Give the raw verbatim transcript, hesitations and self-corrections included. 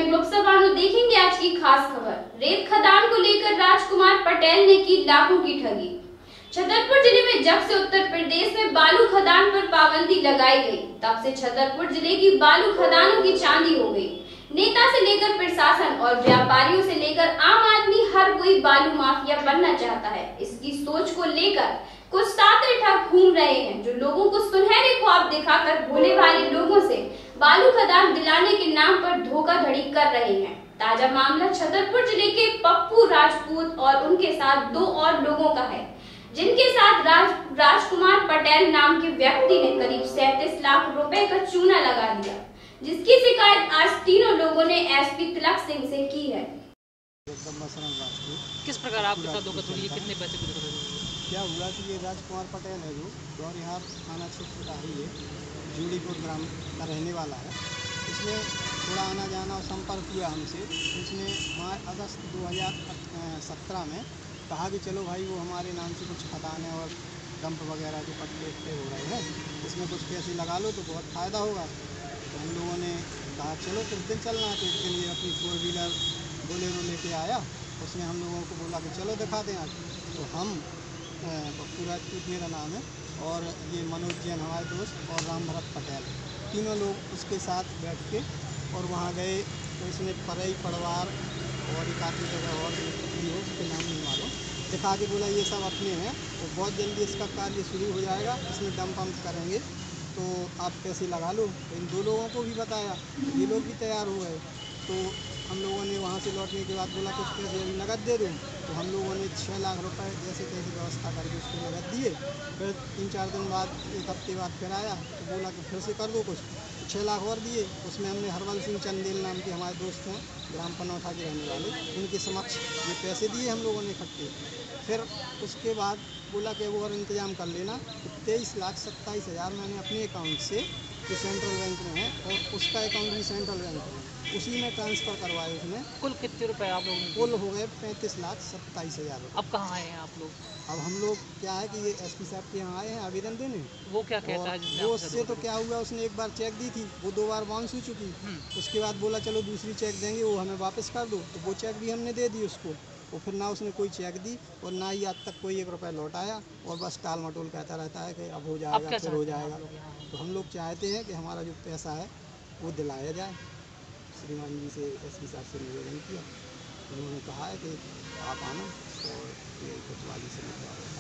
में लोकसभा में देखेंगे आज की खास खबर। रेत खदान को लेकर राजकुमार पटेल ने की लाखों की ठगी। छतरपुर जिले में जब से उत्तर प्रदेश में बालू खदान पर पाबंदी लगाई गई, तब से छतरपुर जिले की बालू खदानों की चांदी हो गई। नेता से लेकर प्रशासन और व्यापारियों से लेकर आम आदमी हर कोई बालू माफिया बनना चाहता है। इसकी सोच को लेकर कुछ तांत्रिक ठग घूम रहे हैं, जो लोगों को सुनहरे ख्वाब दिखाकर भोले भाले लोगों से बालू खदान दिलाने के नाम पर धोखाधड़ी कर रहे हैं। ताजा मामला छतरपुर जिले के पप्पू राजपूत और उनके साथ दो और लोगों का है, जिनके साथ राज राजकुमार पटेल नाम के व्यक्ति ने करीब सैंतीस लाख रुपए का चूना लगा दिया, जिसकी शिकायत आज तीनों लोगों ने एसपी तिलक सिंह से की है। किस प्रकार आपके साथ धोखाधड़ी है? कितने पैसे की धोखाधड़ी? क्या हुआ कि ये राजकुमार पटेल है जो गौरिहार थाना क्षेत्र का ही है, जूड़ीपुर ग्राम का रहने वाला है। इसमें थोड़ा आना जाना और संपर्क हुआ हमसे। इसने मार्च अगस्त दो हज़ार सत्रह में कहा कि चलो भाई, वो हमारे नाम से कुछ खदानें और डंप वगैरह के पट्टे पे हो रहे हैं, इसमें कुछ पैसे लगा लो तो बहुत फ़ायदा होगा। तो हम लोगों ने कहा चलो किस दिन चलना है। तो एक दिन ये अपनी फोर व्हीलर बोलेरो लेके आया। उसने हम लोगों को बोला कि चलो दिखाते हैं आज। तो हम पप्पू राजपूत मेरा नाम है और ये मनोज जैन हमारे दोस्त और राम भरत पटेल, तीनों लोग उसके साथ बैठ के और वहाँ गए। तो इसने परई पड़वार और एक आदमी जगह और हो, उसके नाम नहीं मालूम, दिखा के बोला ये सब अपने हैं, तो बहुत जल्दी इसका कार्य शुरू हो जाएगा, इसमें डंप पंप करेंगे तो आप पैसे लगा लो। तो इन दो लोगों को भी बताया, ये लोग भी तैयार हो गए। तो हम लोगों ने वहाँ से लौटने के बाद बोला कुछ पैसे अभी नकद दे दूँ। तो हम लोगों ने छः लाख रुपए जैसे तैसे व्यवस्था करके उसको नकद दिए। फिर तीन चार दिन बाद, एक हफ्ते बाद फिर आया तो बोला कि फिर से कर दो कुछ, तो छः लाख और दिए। उसमें हमने हरवल सिंह चंदेल नाम के हमारे दोस्त हैं, ग्राम पनौथा के रहने वाले, उनके समक्ष ये पैसे दिए हम लोगों ने इकट्ठे। फिर उसके बाद बोला कि वो और इंतज़ाम कर लेना। तो तेईस लाख सत्ताईस हज़ार मैंने अपने अकाउंट से, जो सेंट्रल बैंक में है, और उसका अकाउंट भी सेंट्रल बैंक में, उसी में ट्रांसफ़र करवाए उसने। कुल कितने रुपए आप लोगों ने? कुल हो गए पैंतीस लाख सत्ताईस हज़ार रुपये। अब कहाँ आए हैं आप लोग? अब हम लोग क्या है कि ये एसपी साहब के यहाँ आए हैं आवेदन देने। वो क्या कहता है? वो उससे तो क्या हुआ, उसने एक बार चेक दी थी, वो दो बार बाउंस हो चुकी। उसके बाद बोला चलो दूसरी चेक देंगे, वो हमें वापस कर दो। तो वो चेक भी हमने दे दी उसको, और फिर ना उसने कोई चेक दी और ना ही आज तक कोई एक रुपया लौटाया, और बस टाल मटोल कहता रहता है कि अब हो जाएगा, फिर हो जाएगा। तो हम लोग चाहते हैं कि हमारा जो पैसा है वो दिलाया जाए। श्रीमान जी से, एसपी साहब से निवेदन किया, उन्होंने कहा है कि आप आना और ये कोतवाली से निकलवाओ।